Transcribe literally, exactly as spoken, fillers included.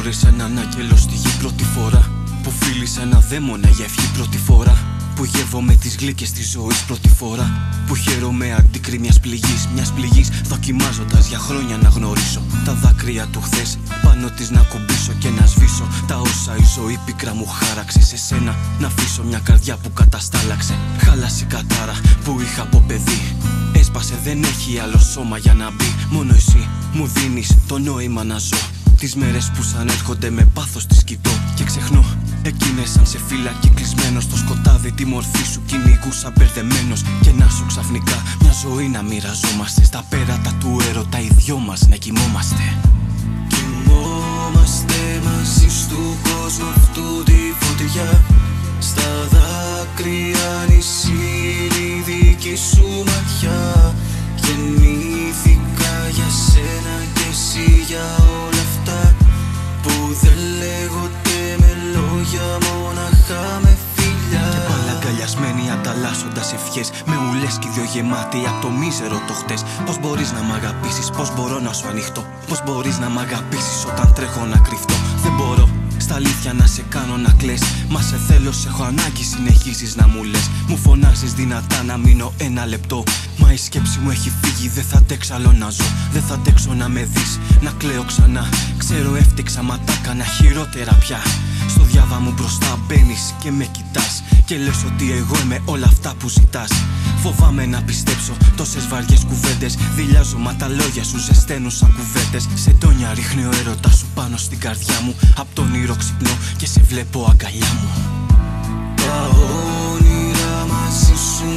Γνώρισα έναν άγγελο στη γη πρώτη φορά, που φίλησα ένα δαίμονα για ευχή πρώτη φορά, που γεύομαι τις γλύκες της ζωής πρώτη φορά, που χαίρομαι αντίκρι μιας πληγής, μιας πληγής, δοκιμάζοντας για χρόνια να γνωρίσω τα δάκρυα του χθες, πάνω της να κουμπίσω και να σβήσω τα όσα η ζωή πίκρα μου χάραξε. Σε σένα να αφήσω μια καρδιά που καταστάλαξε, χάλασε η κατάρα που είχα από παιδί. Έσπασε, δεν έχει άλλο σώμα για να μπει, μόνο εσύ μου δίνεις το νόημα να ζω. Τις μέρες που σαν έρχονται με πάθος τις κοιτώ και ξεχνώ εκείνες σαν σε φύλακι κλεισμένος στο σκοτάδι, τη μορφή σου κυνηγούσα μπερδεμένος. Και να σου ξαφνικά μια ζωή να μοιραζόμαστε, στα πέρατα του έρωτα οι δυο μας να κοιμόμαστε. Κοιμόμαστε μαζί στου κόσμου αυτού τη φωτιά, στα δάκρυα νησί η δική σου ματιά. Γεννήθηκα για σένα και εσύ για όλα αυτά που δεν λέγονται με λόγια, μόναχα με φιλιά. Και πάλι αγκαλιασμένοι ανταλλάσσοντας ευχές, με ουλές κι δυο γεμάτοι απ' το μίζερο το χτες. Πώς μπορείς να μ' αγαπήσεις, πώς μπορώ να σου ανοιχτώ, πώς μπορείς να μ' αγαπήσεις όταν τρέχω να κρυφτώ. Δεν μπορώ στα αλήθεια να σε κάνω να κλαις, μα σε θέλω, σε έχω ανάγκη, συνεχίζεις να μου λες. Μου φωνάζεις δυνατά να μείνω ένα λεπτό, μα η σκέψη μου έχει φύγει, δεν θα αντέξω άλλο να ζω. Δεν θα αντέξω να με δεις, να κλαίω ξανά. Ξέρω έφτιαξα, μα τα έκανα χειρότερα πια. Στο διάβα μου μπροστά μπαίνεις και με κοιτάς και λες ότι εγώ είμαι όλα αυτά που ζητάς. Φοβάμαι να πιστέψω τόσες βαριές κουβέντες, δειλιάζω μα τα λόγια σου ζεσταίνουν σαν κουβέντες. Σε τόνια ρίχνει ο έρωτας σου πάνω στην καρδιά μου, απ' τον ήρω ξυπνώ και σε βλέπω αγκαλιά μου. Τα όνειρα μαζί σου